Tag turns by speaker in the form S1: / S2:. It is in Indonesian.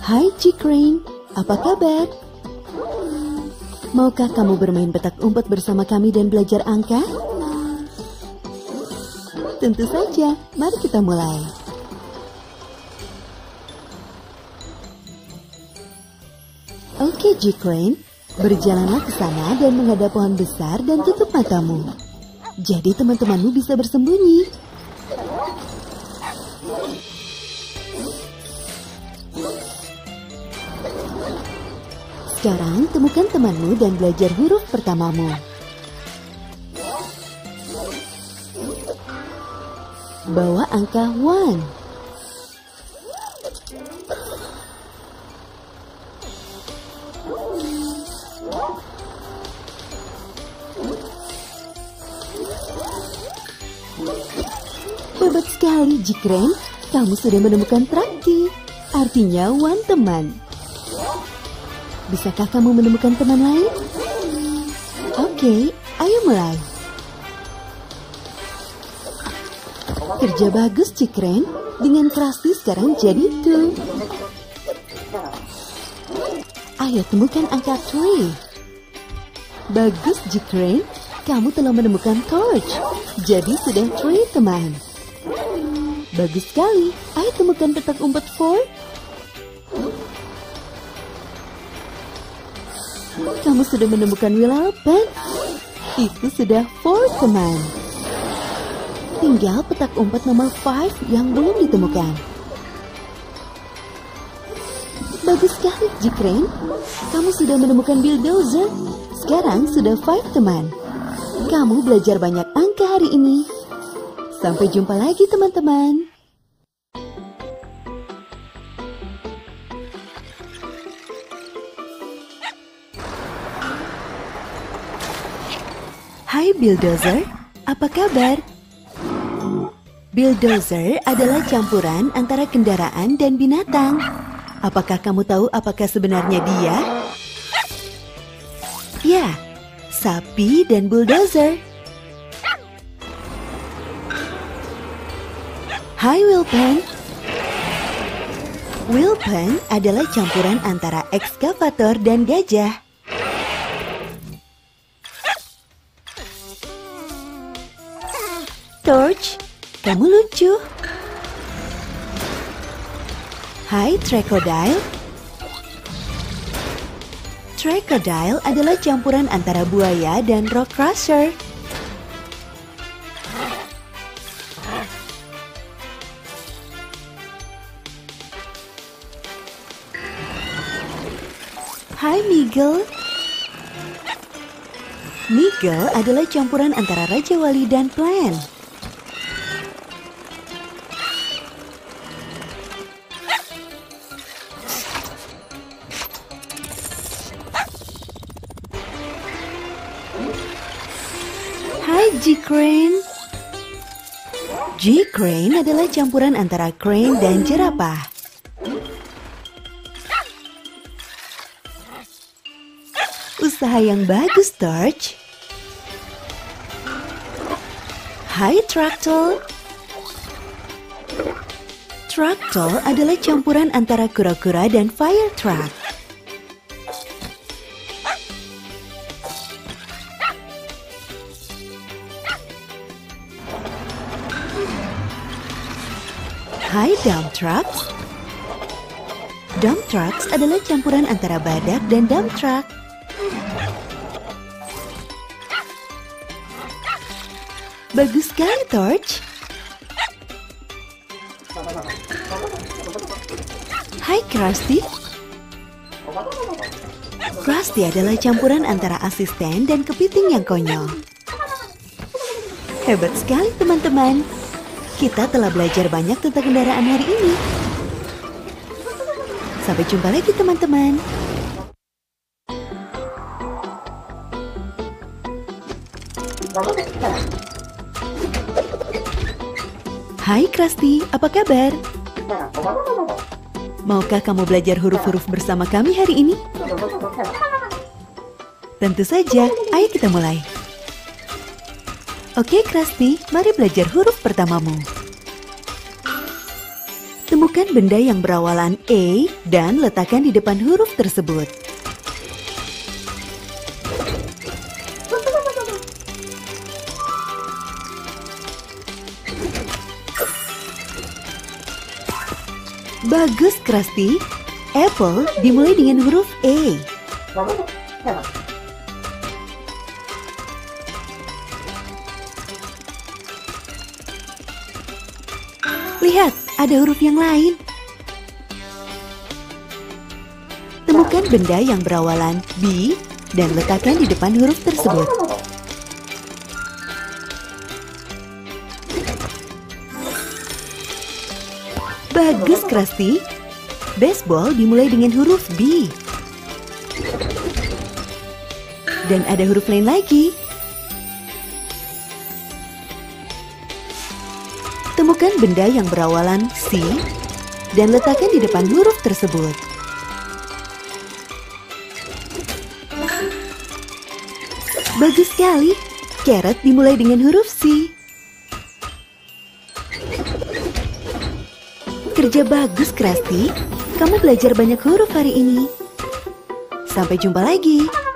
S1: Hai Cikring, apa kabar? Maukah kamu bermain petak umpet bersama kami dan belajar angka? Tentu saja, mari kita mulai. Oke Cikring, berjalanlah ke sana dan menghadap pohon besar dan tutup matamu. Jadi teman-temanmu bisa bersembunyi. Sekarang temukan temanmu dan belajar huruf pertamamu. Bawa angka 1. Hebat sekali, Jikren. Kamu sudah menemukan Prakti. Artinya 1 teman. Bisakah kamu menemukan teman lain? Oke, ayo mulai. Kerja bagus, Cikren. Dengan Krusty sekarang jadi 2. Ayo temukan angka 3. Bagus, Cikren. Kamu telah menemukan Torch. Jadi sudah 3 teman. Bagus sekali. Ayo temukan petak umpet 4. Kamu sudah menemukan Willow Pen. Itu sudah 4 teman. Tinggal petak umpet nomor 5 yang belum ditemukan. Bagus sekali, Jikren. Kamu sudah menemukan Bulldozer. Sekarang sudah 5 teman. Kamu belajar banyak angka hari ini. Sampai jumpa lagi, teman-teman. Hai Bulldozer, apa kabar? Bulldozer adalah campuran antara kendaraan dan binatang. Apakah kamu tahu apakah sebenarnya dia? Ya, sapi dan bulldozer. Hai Wilpen. Wilpen adalah campuran antara ekskavator dan gajah. Torch, kamu lucu. Hai Crocodile. Crocodile adalah campuran antara buaya dan rock crusher. Hai Meagle. Meagle adalah campuran antara Raja Wali dan Plan. Hai G-Crane. G-Crane adalah campuran antara crane dan jerapah. Usaha yang bagus, Torch. Hai Tractol. Tractol adalah campuran antara kura-kura dan fire truck. Hai Dump Trucks. Dump Trucks adalah campuran antara badak dan dump truck. Bagus sekali, Torch. Hai Krusty. Krusty adalah campuran antara asisten dan kepiting yang konyol. Hebat sekali, teman-teman. Kita telah belajar banyak tentang kendaraan hari ini. Sampai jumpa lagi, teman-teman. Hai Krusty, apa kabar? Maukah kamu belajar huruf-huruf bersama kami hari ini? Tentu saja, ayo kita mulai. Oke Krusty, mari belajar huruf pertamamu. Temukan benda yang berawalan A dan letakkan di depan huruf tersebut. Bagus, Krusty. Apple dimulai dengan huruf A. Lihat, ada huruf yang lain. Temukan benda yang berawalan B dan letakkan di depan huruf tersebut. Bagus, Krusty. Baseball dimulai dengan huruf B. Dan ada huruf lain lagi. Temukan benda yang berawalan C dan letakkan di depan huruf tersebut. Bagus sekali. Carrot dimulai dengan huruf C. Kerja bagus, Krusty. Kamu belajar banyak huruf hari ini. Sampai jumpa lagi.